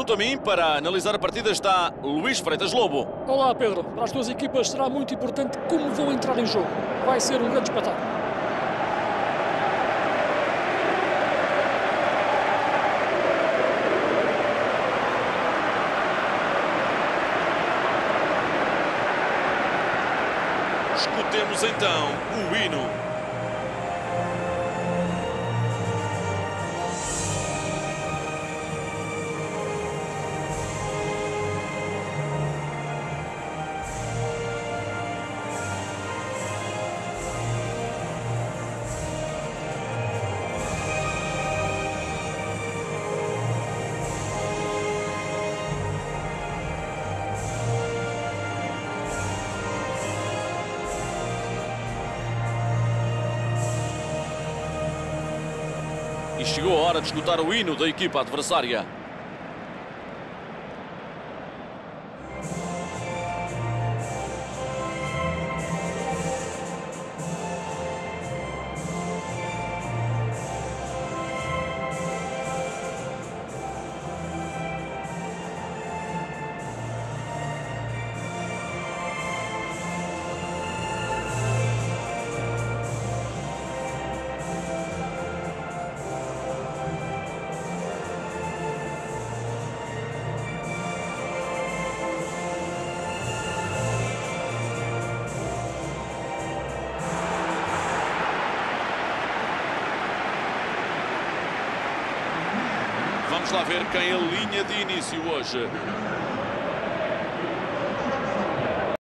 Junto a mim, para analisar a partida, está Luís Freitas Lobo. Olá, Pedro. Para as duas equipas será muito importante como vão entrar em jogo. Vai ser um grande espetáculo. Escutemos então o hino. E chegou a hora de escutar o hino da equipa adversária. Vamos lá ver quem alinha de início hoje.